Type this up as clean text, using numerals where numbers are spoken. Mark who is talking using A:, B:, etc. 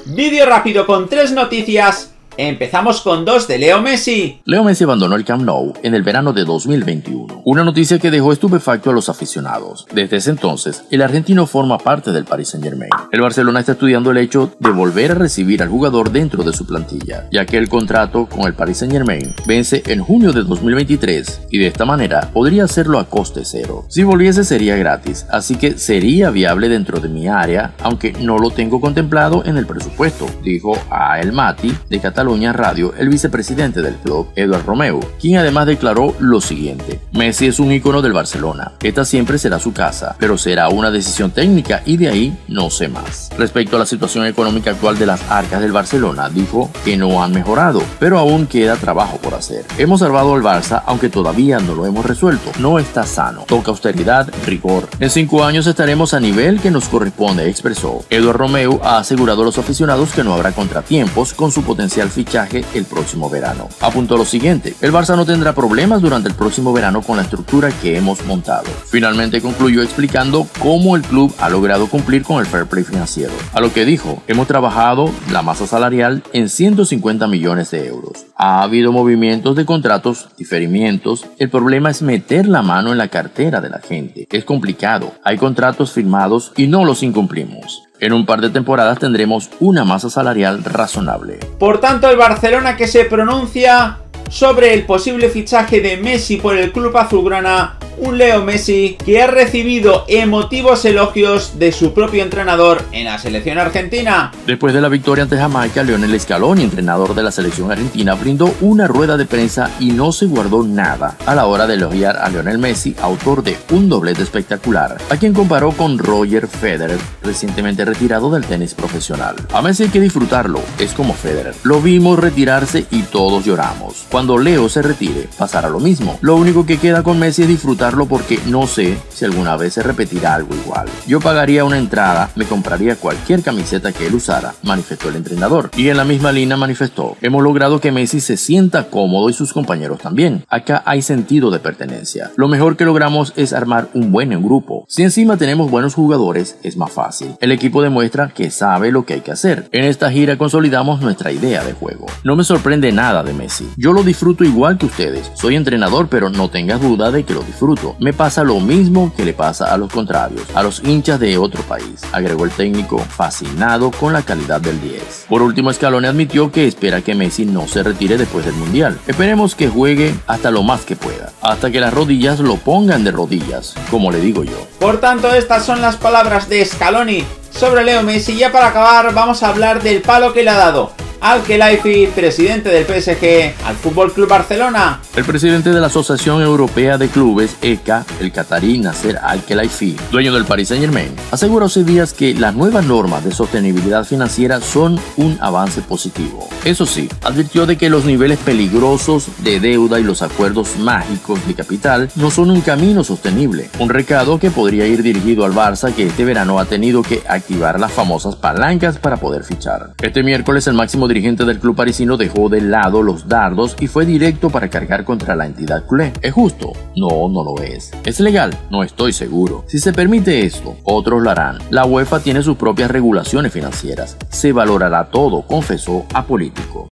A: Vídeo rápido con 3 noticias. Empezamos con 2 de Leo Messi.
B: Leo Messi abandonó el Camp Nou en el verano de 2021, una noticia que dejó estupefacto a los aficionados. Desde ese entonces, el argentino forma parte del Paris Saint-Germain. El Barcelona está estudiando el hecho de volver a recibir al jugador dentro de su plantilla, ya que el contrato con el Paris Saint-Germain vence en junio de 2023 y de esta manera podría hacerlo a coste cero. Si volviese sería gratis, así que sería viable dentro de mi área, aunque no lo tengo contemplado en el presupuesto, dijo a El Mati de Cataluña Radio el vicepresidente del club, Eduard Romeu, quien además declaró lo siguiente: Messi es un ícono del Barcelona, esta siempre será su casa, pero será una decisión técnica y de ahí no sé más. Respecto a la situación económica actual de las arcas del Barcelona, dijo que no han mejorado, pero aún queda trabajo por hacer. Hemos salvado al Barça, aunque todavía no lo hemos resuelto, no está sano, toca austeridad, rigor. En 5 años estaremos a nivel que nos corresponde, expresó. Eduard Romeu ha asegurado a los aficionados que no habrá contratiempos con su potencial fichaje el próximo verano. Apuntó lo siguiente: el Barça no tendrá problemas durante el próximo verano con la estructura que hemos montado. Finalmente concluyó explicando cómo el club ha logrado cumplir con el fair play financiero. A lo que dijo: hemos trabajado la masa salarial en 150 millones de euros. Ha habido movimientos de contratos, diferimientos. El problema es meter la mano en la cartera de la gente. Es complicado. Hay contratos firmados y no los incumplimos. En un par de temporadas tendremos una masa salarial razonable.
A: Por tanto, el Barcelona que se pronuncia sobre el posible fichaje de Messi por el club azulgrana, un Leo Messi que ha recibido emotivos elogios de su propio entrenador en la selección argentina.
B: Después de la victoria ante Jamaica, Lionel Scaloni, entrenador de la selección argentina, brindó una rueda de prensa y no se guardó nada a la hora de elogiar a Lionel Messi, autor de un doblete espectacular, a quien comparó con Roger Federer, recientemente retirado del tenis profesional. A Messi hay que disfrutarlo, es como Federer. Lo vimos retirarse y todos lloramos. Cuando Leo se retire, pasará lo mismo. Lo único que queda con Messi es disfrutarlo, porque no sé si alguna vez se repetirá algo igual. Yo pagaría una entrada, me compraría cualquier camiseta que él usara, manifestó el entrenador. Y en la misma línea manifestó: hemos logrado que Messi se sienta cómodo y sus compañeros también. Acá hay sentido de pertenencia. Lo mejor que logramos es armar un buen grupo. Si encima tenemos buenos jugadores, es más fácil. El equipo demuestra que sabe lo que hay que hacer. En esta gira consolidamos nuestra idea de juego. No me sorprende nada de Messi. Yo lo disfruto igual que ustedes. Soy entrenador, pero no tengas duda de que lo disfruto. Me pasa lo mismo que le pasa a los contrarios, a los hinchas de otro país, agregó el técnico, fascinado con la calidad del 10. Por último, Scaloni admitió que espera que Messi no se retire después del Mundial. Esperemos que juegue hasta lo más que pueda, hasta que las rodillas lo pongan de rodillas, como le digo yo.
A: Por tanto, estas son las palabras de Scaloni sobre Leo Messi. Y ya para acabar, vamos a hablar del palo que le ha dado Al-Khelaifi, presidente del PSG, al FC Barcelona.
B: El presidente de la Asociación Europea de Clubes, ECA, el catarí Nasser Al-Khelaifi, dueño del Paris Saint-Germain, aseguró hace días que las nuevas normas de sostenibilidad financiera son un avance positivo. Eso sí, advirtió de que los niveles peligrosos de deuda y los acuerdos mágicos de capital no son un camino sostenible, un recado que podría ir dirigido al Barça, que este verano ha tenido que activar las famosas palancas para poder fichar. Este miércoles el máximo dirigente del club parisino dejó de lado los dardos y fue directo para cargar contra la entidad culé. ¿Es justo? No, no lo es. ¿Es legal? No estoy seguro. Si se permite esto, otros lo harán. La UEFA tiene sus propias regulaciones financieras. Se valorará todo, confesó a Político.